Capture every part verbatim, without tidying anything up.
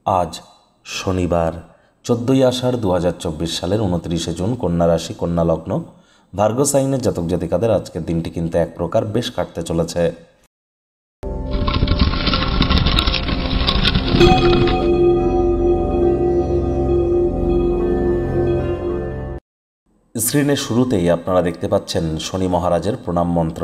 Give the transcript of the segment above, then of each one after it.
আজ শনিবার চোদ্দোই আষাঢ় দু হাজার চব্বিশ সালের উনত্রিশে জুন কন্যা রাশি কন্যা লগ্ন ভার্গো সাইনের জাতক জাতিকাদের আজকের দিনটি কিন্তু এক প্রকার বেশ কাটতে চলেছে। স্ক্রিনের শুরুতেই আপনারা দেখতে পাচ্ছেন শনি মহারাজের প্রণাম মন্ত্র।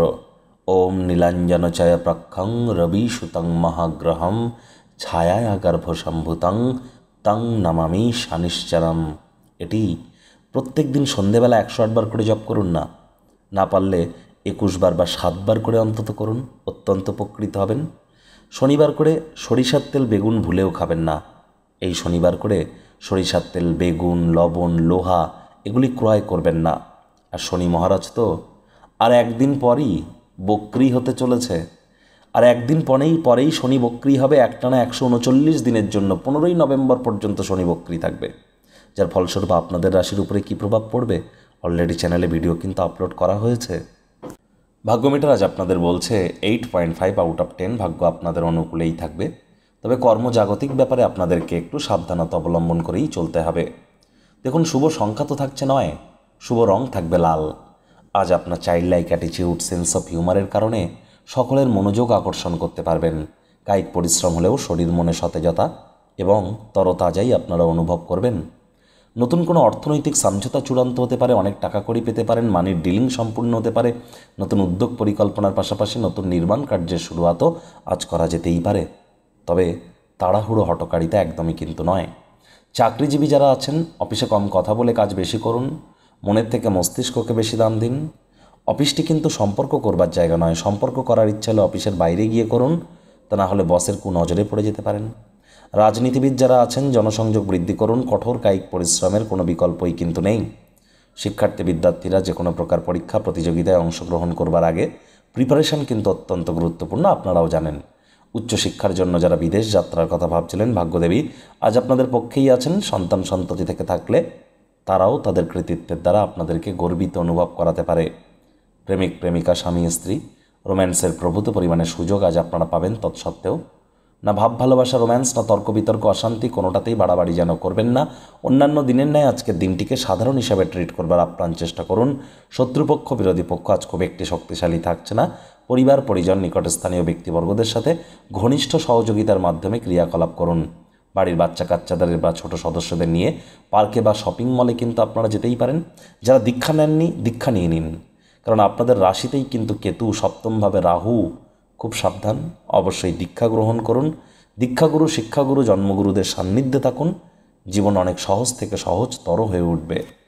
ওম নীলাঞ্জনচয় প্রক্ষং রবি সুতং মহাগ্রহম ছায়া গর্ভসম্ভূতং তং নমামি শানিশ্চরম। এটি প্রত্যেক দিন সন্ধেবেলা একশো আটবার করে জপ করুন না, না পারলে একুশ বার বা সাতবার করে অন্তত করুন, অত্যন্ত উপকৃত হবেন। শনিবার করে সরিষার তেল বেগুন ভুলেও খাবেন না। এই শনিবার করে সরিষার তেল বেগুন লবণ লোহা এগুলি ক্রয় করবেন না। আর শনি মহারাজ তো আর একদিন পরই বক্রি হতে চলেছে, আর একদিন পরেই পরেই শনি বক্রি হবে। একটানা একশো উনচল্লিশ দিনের জন্য পনেরোই নভেম্বর পর্যন্ত শনি বক্রি থাকবে, যার ফলস্বরূপ আপনাদের রাশির উপরে কী প্রভাব পড়বে অলরেডি চ্যানেলে ভিডিও কিন্তু আপলোড করা হয়েছে। ভাগ্যমিটার আজ আপনাদের বলছে eight point five out of ten ভাগ্য আপনাদের অনুকূলেই থাকবে। তবে কর্মজাগতিক ব্যাপারে আপনাদেরকে একটু সাবধানতা অবলম্বন করেই চলতে হবে। দেখুন, শুভ সংখ্যা তো থাকছে নয়, শুভ রং থাকবে লাল। আজ আপনার চাইল্ড লাইক অ্যাটিচিউড সেন্স অফ হিউমারের কারণে সকলের মনোযোগ আকর্ষণ করতে পারবেন। কায়িক পরিশ্রম হলেও শরীর মনে সতেজতা এবং তরতাজাই আপনারা অনুভব করবেন। নতুন কোনো অর্থনৈতিক সমঝোতা চূড়ান্ত হতে পারে, অনেক টাকা কড়ি পেতে পারেন, মানির ডিলিং সম্পূর্ণ হতে পারে, নতুন উদ্যোগ পরিকল্পনার পাশাপাশি নতুন নির্মাণ কার্যের শুরুয়াতও আজ করা যেতেই পারে। তবে তাড়াহুড়ো হটকারিতা একদমই কিন্তু নয়। চাকরিজীবী যারা আছেন অফিসে কম কথা বলে কাজ বেশি করুন, মনের থেকে মস্তিষ্ককে বেশি দাম দিন। অফিসটি কিন্তু সম্পর্ক করবার জায়গা নয়, সম্পর্ক করার ইচ্ছা হলে অফিসের বাইরে গিয়ে করুন, তা না হলে বসের কুনজরে পড়ে যেতে পারেন। রাজনীতিবিদ যারা আছেন জনসংযোগ বৃদ্ধি করুন, কঠোর কায়িক পরিশ্রমের কোনো বিকল্পই কিন্তু নেই। শিক্ষার্থী বিদ্যার্থীরা যে কোনো প্রকার পরীক্ষা প্রতিযোগিতায় অংশগ্রহণ করবার আগে প্রিপারেশন কিন্তু অত্যন্ত গুরুত্বপূর্ণ, আপনারাও জানেন। উচ্চশিক্ষার জন্য যারা বিদেশ যাত্রার কথা ভাবছিলেন ভাগ্যদেবী আজ আপনাদের পক্ষেই আছেন। সন্তান সন্ততি থেকে থাকলে তারাও তাদের কৃতিত্বের দ্বারা আপনাদেরকে গর্বিত অনুভব করাতে পারে। প্রেমিক প্রেমিকা স্বামী স্ত্রী রোম্যান্সের প্রভূত পরিমাণে সুযোগ আজ আপনারা পাবেন। তৎসত্ত্বেও না ভাব ভালোবাসা রোম্যান্স না তর্ক বিতর্ক অশান্তি কোনোটাতেই বাড়াবাড়ি যেন করবেন না। অন্যান্য দিনের ন্যায় আজকের দিনটিকে সাধারণ হিসাবে ট্রিট করবার আপ্রাণ চেষ্টা করুন। শত্রুপক্ষ বিরোধী পক্ষ আজ খুব একটি শক্তিশালী থাকছে না। পরিবার পরিজন নিকটস্থানীয় ব্যক্তিবর্গদের সাথে ঘনিষ্ঠ সহযোগিতার মাধ্যমে ক্রিয়াকলাপ করুন। বাড়ির বাচ্চা কাচ্চাদের বা ছোট সদস্যদের নিয়ে পার্কে বা শপিং মলে কিন্তু আপনারা যেতেই পারেন। যারা দীক্ষা নেননি দীক্ষা নিয়ে নিন, কারণ আপনাদের রাশিতেই কিন্তু কেতু, সপ্তমভাবে রাহু। খুব সাবধান, অবশ্যই দীক্ষা গ্রহণ করুন। দীক্ষাগুরু শিক্ষাগুরু জন্মগুরুদের সান্নিধ্যে থাকুন, জীবন অনেক সহজ থেকে সহজতর হয়ে উঠবে।